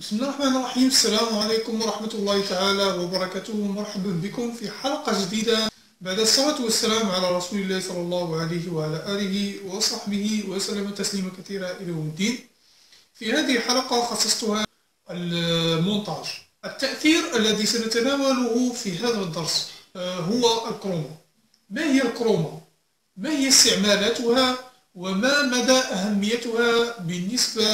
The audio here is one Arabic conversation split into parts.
بسم الله الرحمن الرحيم. السلام عليكم ورحمة الله تعالى وبركاته. مرحبا بكم في حلقة جديدة بعد الصلاة والسلام على رسول الله صلى الله عليه وعلى آله وصحبه وسلم تسليما كثيرا إلى يوم الدين. في هذه الحلقة خصصتها المونتاج. التأثير الذي سنتناوله في هذا الدرس هو الكروما. ما هي الكروما؟ ما هي استعمالاتها؟ وما مدى أهميتها بالنسبة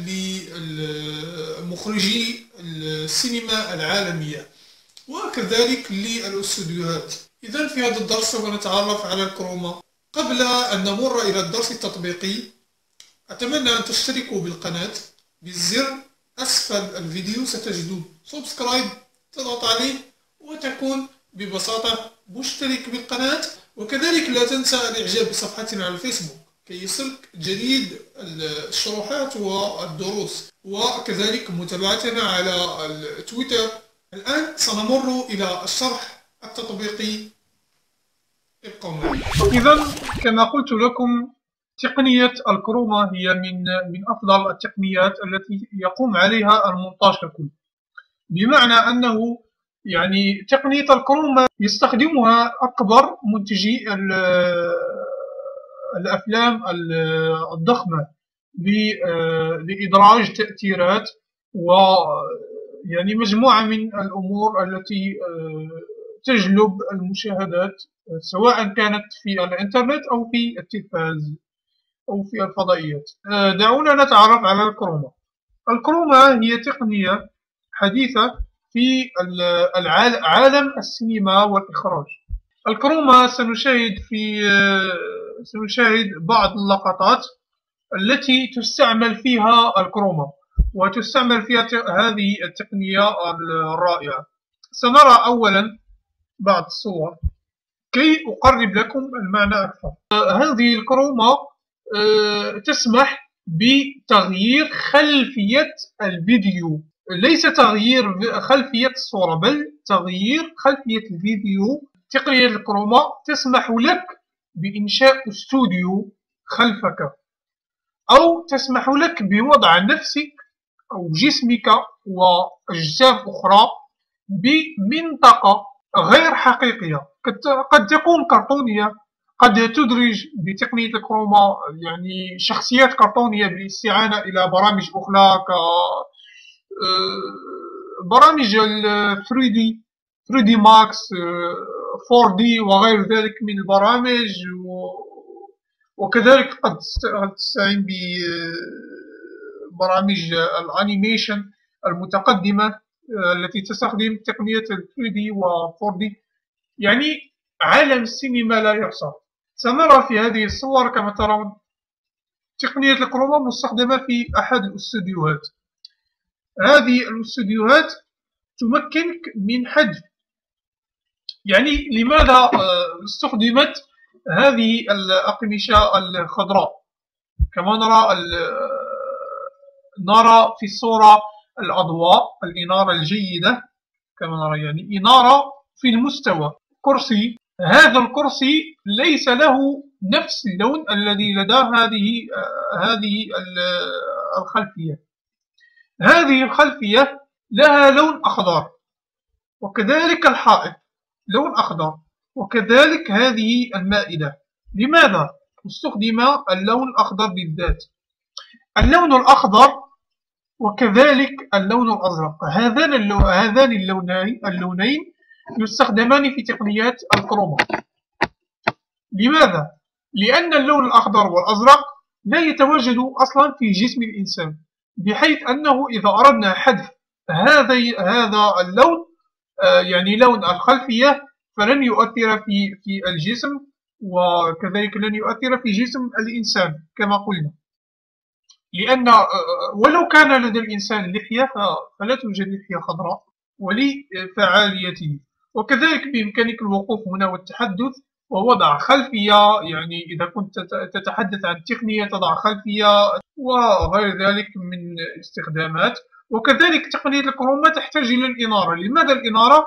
لمخرجي السينما العالمية وكذلك للاستوديوهات؟ إذن في هذا الدرس سوف نتعرف على الكروما. قبل أن نمر إلى الدرس التطبيقي أتمنى أن تشتركوا بالقناة بالزر أسفل الفيديو. ستجدون سبسكرايب، تضغط عليه وتكون ببساطة مشترك بالقناة. وكذلك لا تنسى الإعجاب بصفحتنا على الفيسبوك كي يصلك جديد الشروحات والدروس، وكذلك متابعتنا على تويتر. الآن سنمر إلى الشرح التطبيقي. ابقوا معي. إذا كما قلت لكم، تقنية الكروما هي من أفضل التقنيات التي يقوم عليها المونتاج ككل، بمعنى أنه تقنية الكروما يستخدمها أكبر منتجي الأفلام الضخمة لإدراج تأثيرات مجموعة من الأمور التي تجلب المشاهدات، سواء كانت في الإنترنت أو في التلفاز أو في الفضائيات. دعونا نتعرف على الكروما. الكروما هي تقنية حديثة في عالم السينما والإخراج. الكروما سنشاهد بعض اللقطات التي تستعمل فيها الكروما وتستعمل فيها هذه التقنية الرائعة. سنرى أولا بعض الصور كي أقرب لكم المعنى أكثر. هذه الكروما تسمح بتغيير خلفية الفيديو، ليس تغيير خلفية الصورة بل تغيير خلفية الفيديو. تقنية الكروما تسمح لك بإنشاء استوديو خلفك، أو تسمح لك بوضع نفسك أو جسمك وأجسام أخرى بمنطقة غير حقيقية، قد تكون كرتونية، قد تدرج بتقنية الكروما شخصيات كرتونية بالاستعانة إلى برامج أخرى برامج 3D ماكس، 4D وغير ذلك من البرامج. وكذلك قد تستعين ببرامج الانيميشن المتقدمة التي تستخدم تقنية 3D و 4D. عالم السينما لا يحصى. سنرى في هذه الصور كما ترون تقنية الكروما مستخدمة في أحد الاستوديوهات. هذه الاستوديوهات تمكنك من حذف، لماذا استخدمت هذه الأقمشة الخضراء؟ كما نرى في الصورة الأضواء، الإنارة الجيدة، كما نرى إنارة في المستوى. كرسي، هذا الكرسي ليس له نفس اللون الذي لدى هذه الخلفية. هذه الخلفية لها لون أخضر، وكذلك الحائط لون أخضر، وكذلك هذه المائدة. لماذا استخدم اللون الأخضر بالذات؟ اللون الأخضر وكذلك اللون الأزرق، هذان اللونين يستخدمان في تقنيات الكروما. لماذا؟ لأن اللون الأخضر والأزرق لا يتواجد أصلا في جسم الإنسان، بحيث أنه إذا أردنا حذف هذا اللون لون الخلفية فلن يؤثر في الجسم، وكذلك لن يؤثر في جسم الإنسان كما قلنا، لأن ولو كان لدى الإنسان لحية فلا توجد لحية خضراء ولفعاليته. وكذلك بإمكانك الوقوف هنا والتحدث ووضع خلفية، إذا كنت تتحدث عن تقنية تضع خلفية وغير ذلك من استخدامات. وكذلك تقنية الكروما تحتاج إلى الإنارة. لماذا الإنارة؟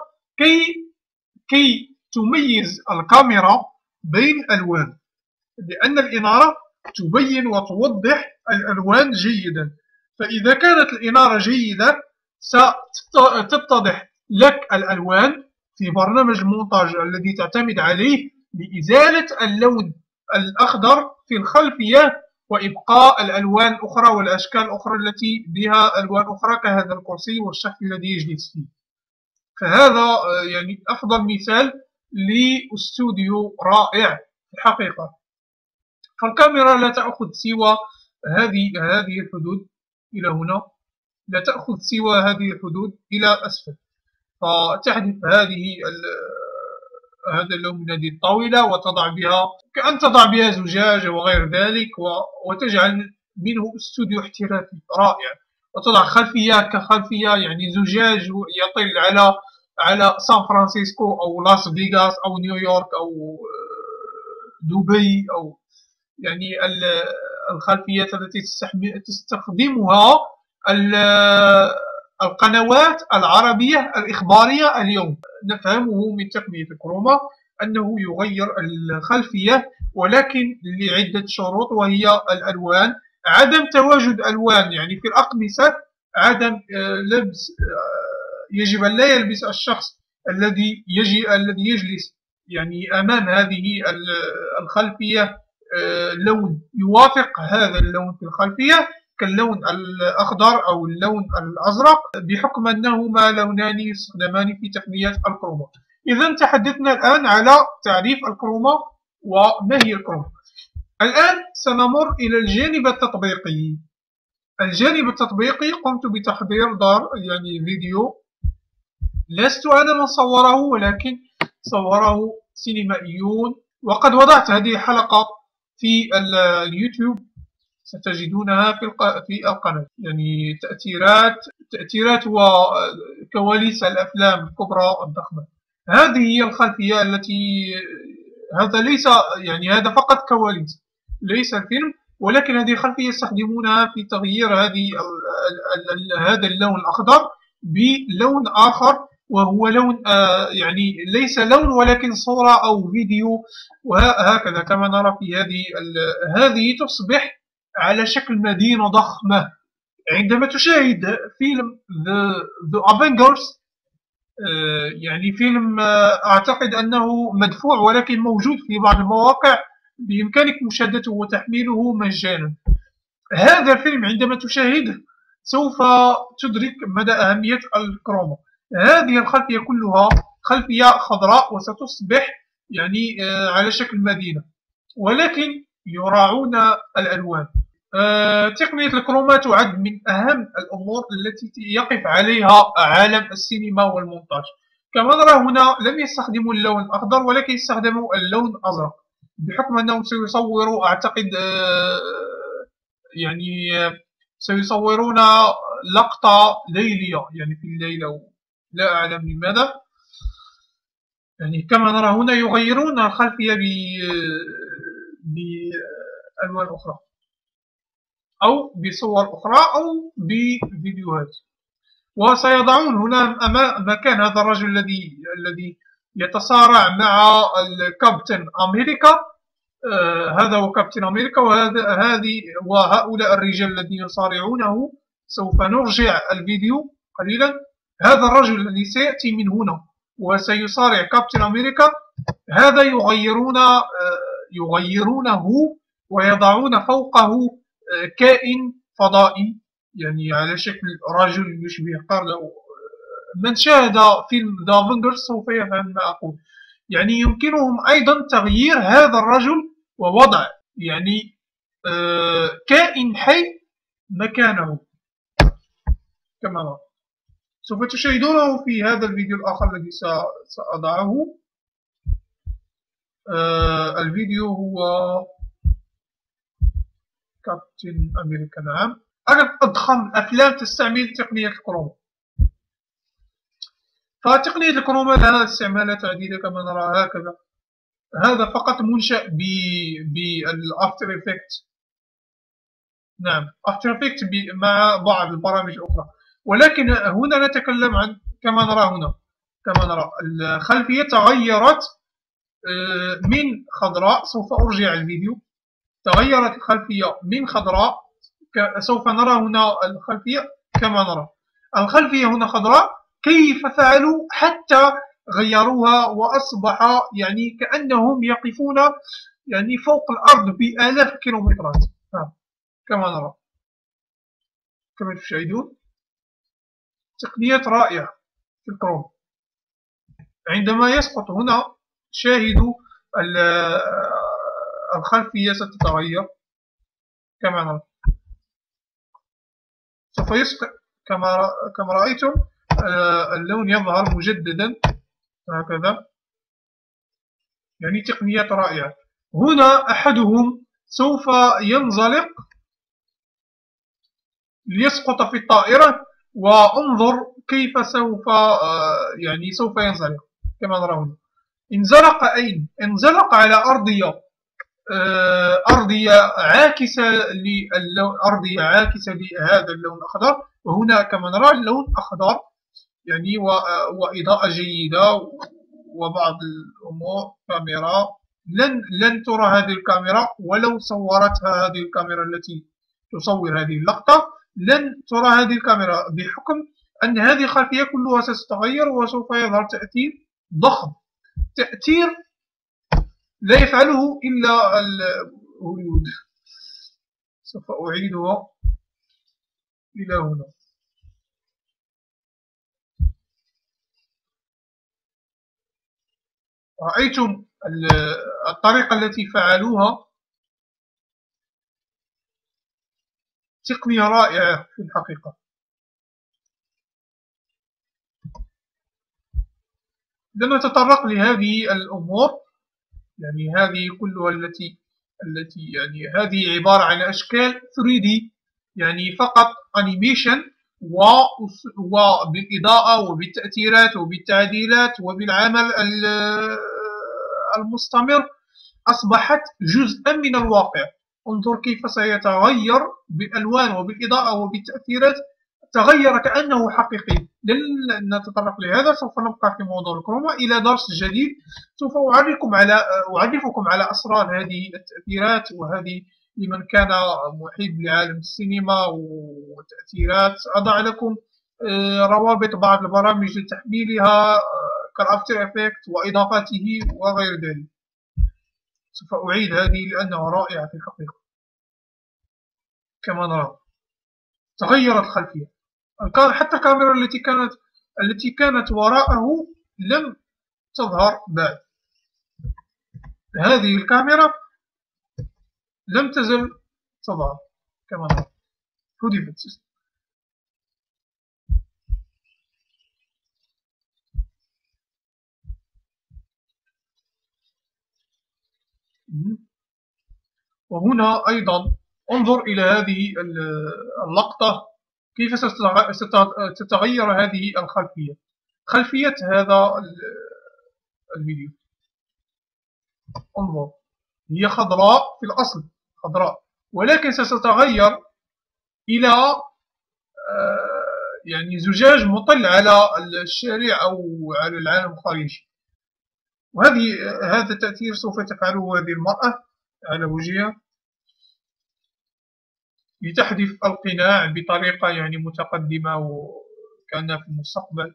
كي تميز الكاميرا بين الألوان، لأن الإنارة تبين وتوضح الألوان جيدا. فإذا كانت الإنارة جيدة ستتضح لك الألوان في برنامج المونتاج الذي تعتمد عليه لإزالة اللون الأخضر في الخلفية وإبقاء الألوان الأخرى والأشكال الأخرى التي بها ألوان أخرى كهذا الكرسي والشخص الذي يجلس فيه. فهذا يعني أفضل مثال لاستوديو رائع في الحقيقة. فالكاميرا لا تأخذ سوى هذه الحدود إلى هنا، لا تأخذ سوى هذه الحدود إلى أسفل، فتحذف هذا اللون من هذه الطاولة وتضع بها كأن تضع بها زجاج وغير ذلك، وتجعل منه استوديو احترافي رائع، وتضع خلفية كخلفية يعني زجاج يطل على سان فرانسيسكو أو لاس فيغاس أو نيويورك أو دبي، أو يعني الخلفيات التي تستخدمها القنوات العربية الإخبارية اليوم. نفهمه من تقنية الكروما أنه يغير الخلفية، ولكن لعدة شروط، وهي الألوان، عدم تواجد ألوان يعني في الأقمصة، عدم لبس، يجب أن لا يلبس الشخص الذي يجلس يعني أمام هذه الخلفية لون يوافق هذا اللون في الخلفية كاللون الأخضر أو اللون الأزرق، بحكم أنهما لونان يستخدمان في تقنية الكروما. إذا تحدثنا الآن على تعريف الكروما وما هي الكروما. الآن سنمر إلى الجانب التطبيقي. الجانب التطبيقي قمت بتحضير يعني فيديو، لست أنا من صوره ولكن صوره سينمائيون، وقد وضعت هذه الحلقة في اليوتيوب، ستجدونها في القناة، يعني تأثيرات وكواليس الأفلام الكبرى الضخمة. هذه هي الخلفية التي هذا ليس يعني هذا فقط كواليس ليس الفيلم، ولكن هذه الخلفية يستخدمونها في تغيير هذا اللون الأخضر بلون آخر، وهو لون يعني ليس لون ولكن صورة أو فيديو، وهكذا كما نرى في هذه تصبح على شكل مدينة ضخمة. عندما تشاهد فيلم The Avengers، يعني فيلم أعتقد أنه مدفوع ولكن موجود في بعض المواقع، بإمكانك مشاهدته وتحميله مجانا. هذا الفيلم عندما تشاهده سوف تدرك مدى أهمية الكروما. هذه الخلفية كلها خلفية خضراء وستصبح يعني على شكل مدينة، ولكن يراعون الألوان. تقنية الكروما تعد من أهم الأمور التي يقف عليها عالم السينما والمونتاج. كما نرى هنا لم يستخدموا اللون الأخضر ولكن استخدموا اللون الأزرق، بحكم أنهم سيصوروا أعتقد يعني سيصورون لقطة ليلية يعني في الليلة، لا أعلم لماذا. يعني كما نرى هنا يغيرون الخلفية بألوان أخرى أو بصور أخرى أو بفيديوهات، وسيضعون هنا مكان هذا الرجل الذي يتصارع مع الكابتن أمريكا. هذا هو كابتن أمريكا، وهؤلاء الرجال الذين يصارعونه. سوف نرجع الفيديو قليلا. هذا الرجل الذي سيأتي من هنا وسيصارع كابتن أمريكا، هذا يغيرونه ويضعون فوقه كائن فضائي يعني على شكل رجل يشبه قرد. من شاهد فيلم The Avengers سوف يفهم ما أقول. يعني يمكنهم أيضا تغيير هذا الرجل ووضع يعني كائن حي مكانه كما نرى. سوف تشاهدونه في هذا الفيديو الآخر الذي سأضعه. الفيديو هو كابتن أمريكا. نعم، أحد أضخم الأفلام تستعمل تقنية الكروما. فتقنية الكروما لها استعمالات عديدة كما نرى هكذا. هذا فقط منشأ بالأفتر إفكت. نعم، أفتر إفكت مع بعض البرامج الأخرى، ولكن هنا نتكلم عن كما نرى الخلفية تغيرت من خضراء. سوف أرجع الفيديو. تغيرت الخلفية من خضراء، سوف نرى هنا الخلفية كما نرى. الخلفية هنا خضراء. كيف فعلوا حتى غيروها وأصبح يعني كأنهم يقفون يعني فوق الأرض بآلاف الكيلومترات كما نرى كما تشاهدون. تقنيات رائعة في الكروم. عندما يسقط هنا شاهدوا الخلفية ستتغير كما نرى. سوف يسقط كما رأيتم اللون يظهر مجددا هكذا. يعني تقنيات رائعة. هنا أحدهم سوف ينزلق ليسقط في الطائرة، وانظر كيف سوف ينزلق كما نرى هنا. انزلق أين؟ انزلق على أرضية عاكسة أرضية عاكسة لهذا اللون الأخضر، وهنا كما نرى اللون أخضر يعني وإضاءة جيدة وبعض الأمور. كاميرا لن ترى هذه الكاميرا ولو صورتها هذه الكاميرا التي تصور هذه اللقطة، لن ترى هذه الكاميرا بحكم أن هذه الخلفية كلها ستتغير وسوف يظهر تأثير ضخم، تأثير لا يفعله إلا الهوليود. سوف أعيدها إلى هنا. رأيتم الطريقة التي فعلوها؟ تقنية رائعة في الحقيقة. لن نتطرق لهذه الأمور، يعني هذه كلها التي يعني هذه عبارة عن أشكال 3D، يعني فقط أنيميشن وبالإضاءة وبالتأثيرات وبالتعديلات وبالعمل المستمر أصبحت جزءا من الواقع. انظر كيف سيتغير بالألوان وبالإضاءة وبالتأثيرات، تغير كأنه حقيقي. لن نتطرق لهذا، سوف نبقى في موضوع الكروما إلى درس جديد. سوف أعرفكم على أسرار هذه التأثيرات، وهذه لمن كان محب لعالم السينما والتأثيرات. أضع لكم روابط بعض البرامج لتحميلها كالأفتر إفكت وإضافاته وغير ذلك. سوف أعيد هذه لأنها رائعة في الحقيقة. كما نرى تغيرت الخلفية، حتى الكاميرا التي كانت وراءه لم تظهر بعد. هذه الكاميرا لم تزل تظهر كما نرى. حذفت. وهنا أيضا انظر إلى هذه اللقطة كيف ستتغير هذه الخلفية. خلفية هذا الفيديو انظر، هي خضراء في الأصل خضراء، ولكن ستتغير إلى يعني زجاج مطل على الشارع أو على العالم الخارجي. هذا التأثير سوف تفعله هذه المرأة على وجهها لتحذف القناع بطريقة يعني متقدمة وكأنها في المستقبل.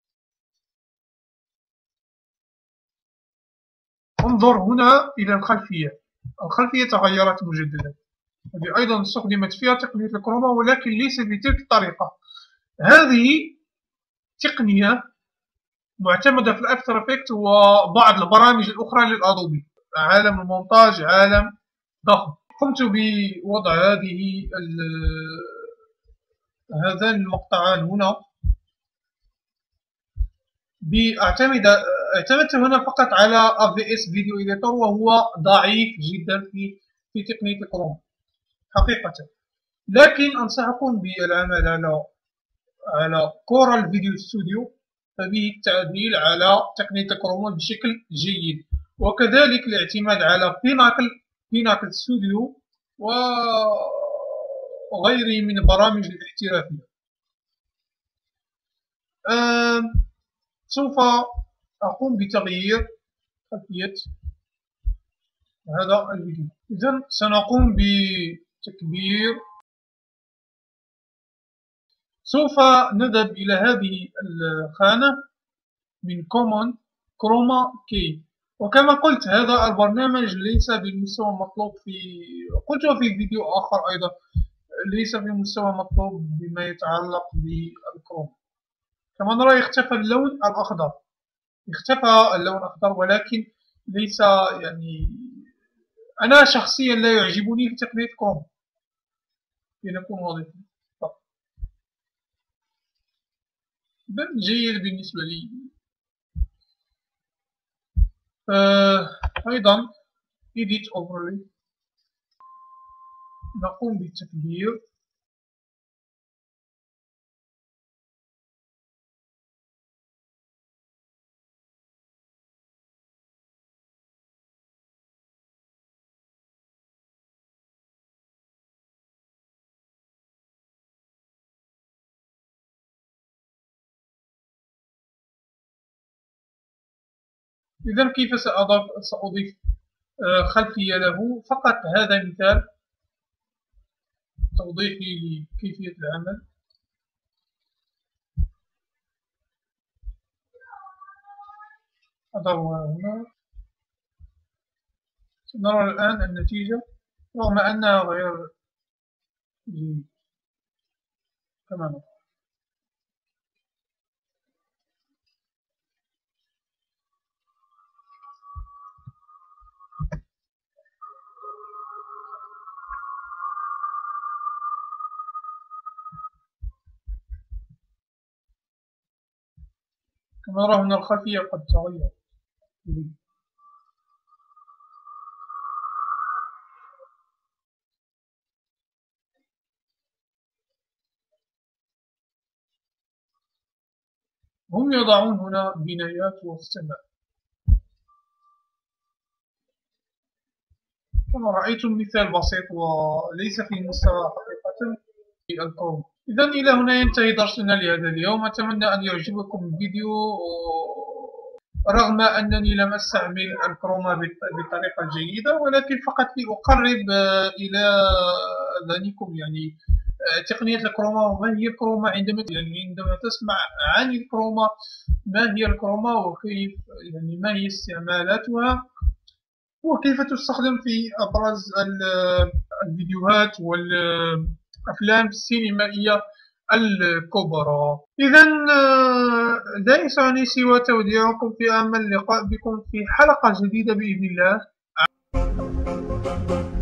انظر هنا إلى الخلفية تغيرت مجددا. هذه أيضا استخدمت فيها تقنية الكروما، ولكن ليس بتلك الطريقة. هذه تقنية معتمدة في الأفتر إفكت وبعض البرامج الأخرى للأدوبي. عالم المونتاج عالم ضخم. قمت بوضع هذان المقطعان هنا. اعتمدت هنا فقط على AVS فيديو إديتور، وهو ضعيف جدا في تقنية الكروما حقيقة. لكن أنصحكم بالعمل على كورال فيديو ستوديو، فبه التعديل على تقنية الكروما بشكل جيد، وكذلك الاعتماد على بيناكل ستوديو وغيره من البرامج الاحترافية. سوف أقوم بتغيير خلفية هذا الفيديو. إذن سنقوم بتكبير سوف نذهب إلى هذه الخانة من Common كروما كي. وكما قلت هذا البرنامج ليس بالمستوى المطلوب قلت في فيديو آخر أيضا، ليس بالمستوى المطلوب بما يتعلق بالكروما. كما نرى اختفى اللون الأخضر، ولكن ليس يعني أنا شخصيا لا يعجبني في تقنية كروما لنكون واضحين. جيد بالنسبة لي. أيضا Edit Overlay، نقوم بالتكبير. إذا كيف سأضيف خلفية له؟ فقط هذا مثال توضيحي لكيفية العمل. أضعها هنا. سنرى الآن النتيجة رغم أنها غير جيدة كما نرى. كما نرى هنا الخلفية قد تغيرت. هم يضعون هنا بنايات والسماء كما رأيتم، مثال بسيط وليس في مستوى حقيقة الكون. إذا إلى هنا ينتهي درسنا لهذا اليوم. أتمنى أن يعجبكم الفيديو رغم أنني لم أستعمل الكروما بالطريقة الجيدة، ولكن فقط لأقرب إلى ذلكم يعني تقنية الكروما وما هي الكروما. عندما تسمع عن الكروما، ما هي الكروما وكيف يعني ما هي استعمالاتها وكيف تستخدم في أبرز الفيديوهات والأفلام السينمائية الكبرى. إذا لا يسعني سوى توديعكم في أمل اللقاء بكم في حلقة جديدة بإذن الله.